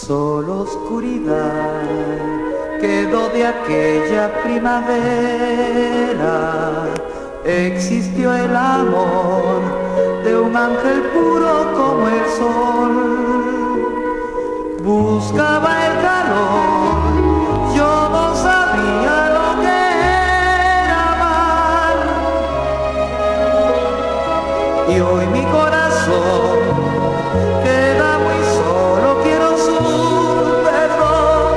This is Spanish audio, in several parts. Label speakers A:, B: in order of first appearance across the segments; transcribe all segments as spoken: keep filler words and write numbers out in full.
A: Solo oscuridad quedó de aquella primavera. Existió el amor de un ángel puro como el sol. Buscaba el calor, yo no sabía lo que era amar. Y hoy mi corazón queda muy solo, quiero su perdón.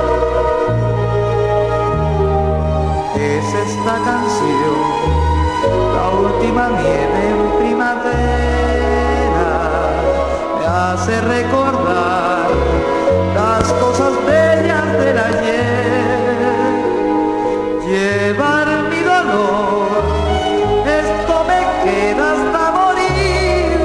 A: Es esta canción, la última nieve en primavera, me hace recordar las cosas bellas del ayer. Llevar mi dolor, esto me queda hasta morir,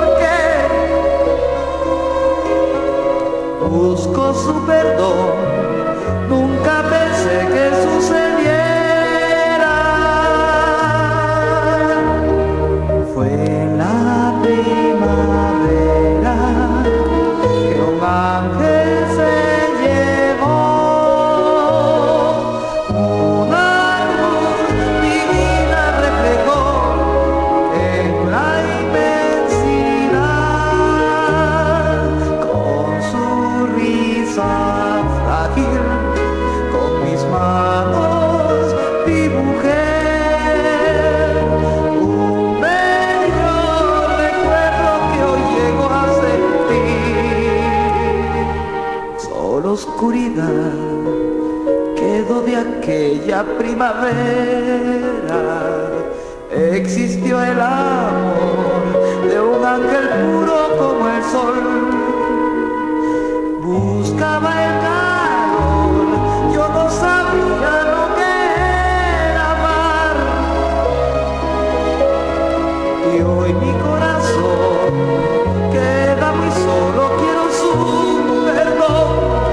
A: porque busco su perdón, nunca pensé que sucediera. Fue la primavera que un ángel se llevó, una luz divina reflejó en la inmensidad, con su risa frágil, con mis manos dibujé un bello recuerdo que hoy llego a sentir. Solo oscuridad quedó de aquella primavera. Existió el amor de un ángel puro como el sol. Buscaba el calor, yo no sabía lo que era amar. Y hoy mi corazón queda muy solo, quiero su perdón.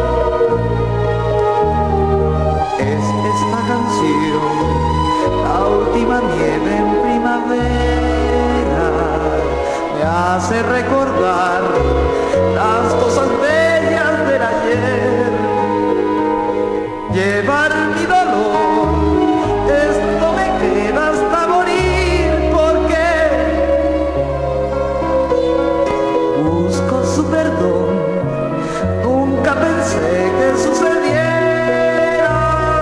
A: Es esta canción, la última nieve en primavera, me hace recordar las cosas bellas del ayer. Llevar mi dolor, esto me queda hasta morir, porque busco su perdón, nunca pensé que sucediera.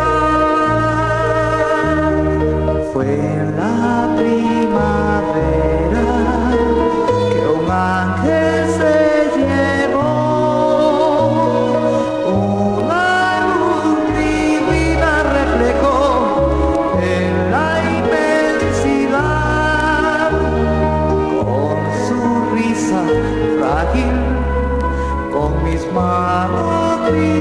A: Fue en la primavera que un ángel se llevó una luz divina, reflejó en la inmensidad, con su risa frágil, con mis manos